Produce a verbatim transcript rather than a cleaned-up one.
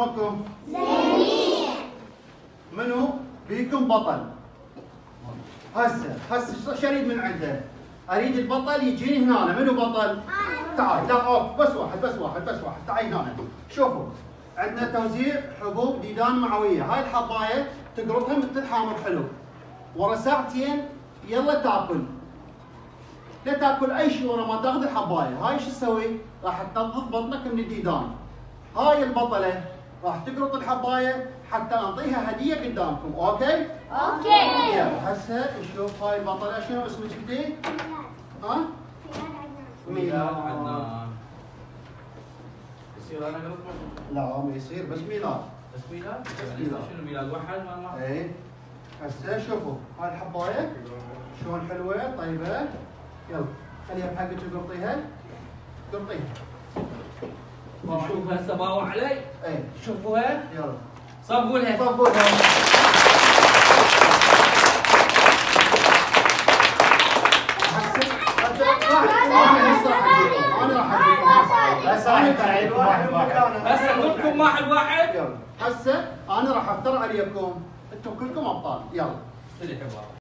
شلونكم؟ زين. منو بيكم بطل؟ هسه هسه شو اريد من عنده؟ اريد البطل يجيني هنا، منو بطل؟ انا. تعال لا اوف بس واحد بس واحد بس واحد تعال هنا. شوفوا عندنا توزيع حبوب ديدان معويه، هاي الحبايه تقرطها مثل حامض حلو، ورا ساعتين يلا تاكل. لا تاكل اي شيء ورا ما تاخذ الحبايه، هاي شو تسوي؟ راح تنظف بطنك من الديدان. هاي البطله راح تقرط الحبايه حتى نعطيها هديه قدامكم، اوكي؟ اوكي. يلا هسه نشوف هاي البطله. شنو اسمك انتي؟ ها؟ ميلاد عدنان. يصير انا قلت لا ما يصير بس ميلاد. بس ميلاد؟ بس يعني ميلاد. شنو ميلاد واحد ما واحد؟ اي هسه شوفوا هاي الحبايه شلون حلوه طيبه. يلا خليها بحقك قرطيها قرطيها. نشوف هسه باوع علي. اي شوفوها يلا صبوا لها. صبوا لها. هسه انا راح اجيكم هسه انا تعيد واحد واحد. هسه كلكم واحد واحد. يلا هسه انا راح افتر عليكم، انتم كلكم ابطال. يلا سلح بابا.